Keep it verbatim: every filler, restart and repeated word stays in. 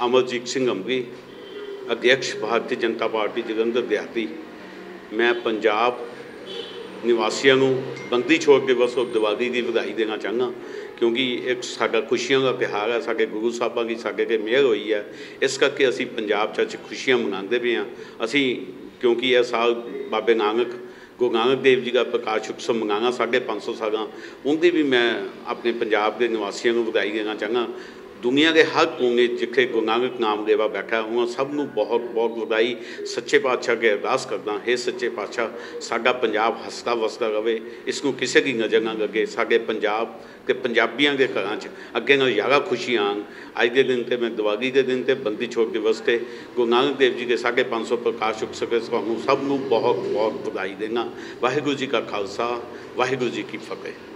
अमरजीत सिंह अंबी, अध्यक्ष भारतीय जनता पार्टी जलंधर देहाती। मैं पंजाब निवासियों को बंदी छोड़ दिवस और दिवाली की बधाई देना चाहना, क्योंकि एक साडा खुशियों का त्यौहार है। साडे गुरु साहबां की साडे ते मेहर हुई है, इस करके असी पंजाब च अज खुशियां मनाते पे हाँ। असी क्योंकि यह साल बाबे नानक गुरु नानक देव जी का प्रकाश उत्सव मंगाना साढ़े पाँच सौ साल, उनकी भी मैं अपने पंजाब के निवासियों को बधाई देना चाहना। दुनिया के हर कोने जिथे गुरु नानक नाम लेवा बैठा, उन्होंने सब नूं बहुत बहुत बधाई। सच्चे पातशाह के अरदास करदा, हे सच्चे पातशाह साडा पंजाब हसदा वसदा रहे, इसनूं किसी की नज़र ना लगे। साडे पंजाब के पंजाबियों के घरां च अगे नाल ज़्यादा खुशियां आन। अज के दिन ते मैं दिवाली के दिन ते बंदी छोड़ दिवस ते गुरु नानक देव जी के साढ़े पाँच सौ प्रकाश उत्सव के तुहानूं सब नूं बहुत बहुत बधाई देना। वाहिगुरू जी का खालसा, वाहिगुरू जी की फतेह।